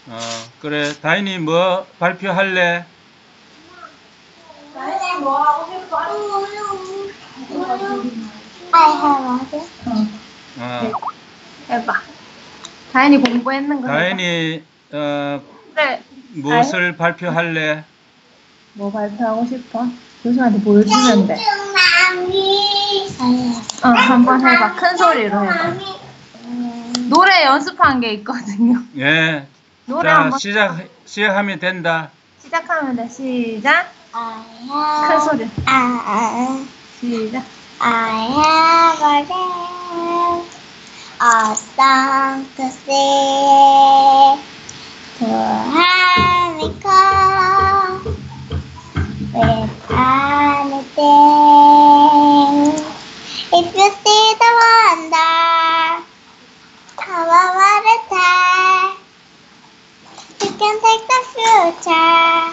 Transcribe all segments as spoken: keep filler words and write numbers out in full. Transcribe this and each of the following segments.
어, 그래. 다인이 뭐 발표할래? 다인이 뭐 하고 싶어? I have a 어, 해봐. 다인이 공부했는 거 해봐. 다인이, 어, 그래. 무엇을 발표할래? 뭐 발표하고 싶어? 교수한테 보여주면 돼. 어, 한번 해봐. 큰 소리로 해봐. 노래 연습한 게 있거든요. 예. 노래 자, 한번 시작, 시작하면 된다. 시작하면 돼. 시작. I 큰 have 소리. I, 시작. I have a dream, a song to sing, to have me come with anything. If you see the wonder, come over the time. You can take the future,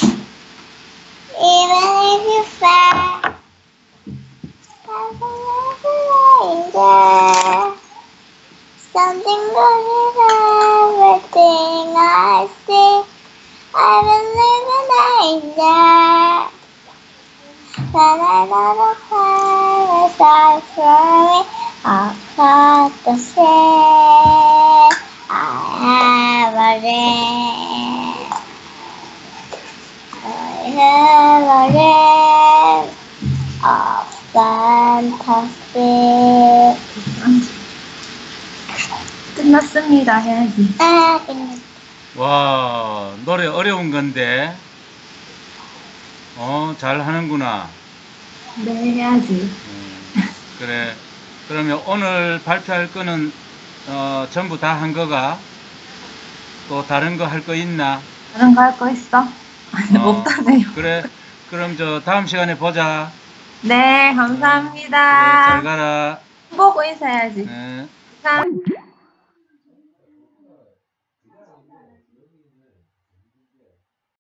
even if you fail. Danger. Something good in everything I see. I believe in danger. When I know the pirates are throwing across the sea, I have a dream. I have a dream of fantasy. 끝났습니다. 해야지. 아, 끝났다. 와, 노래 어려운 건데. 어, 잘 하는구나. 네, 해야지. 음, 그래. 그러면 오늘 발표할 거는, 어, 전부 다 한 거가? 또 다른 거 할 거 있나? 다른 거 할 거 있어? 아니, 어, 없다네요. 그래. 그럼 저 다음 시간에 보자. 네, 그래, 잘 감사합니다. 가라. 보고 인사해야지. 네. 감사합니다.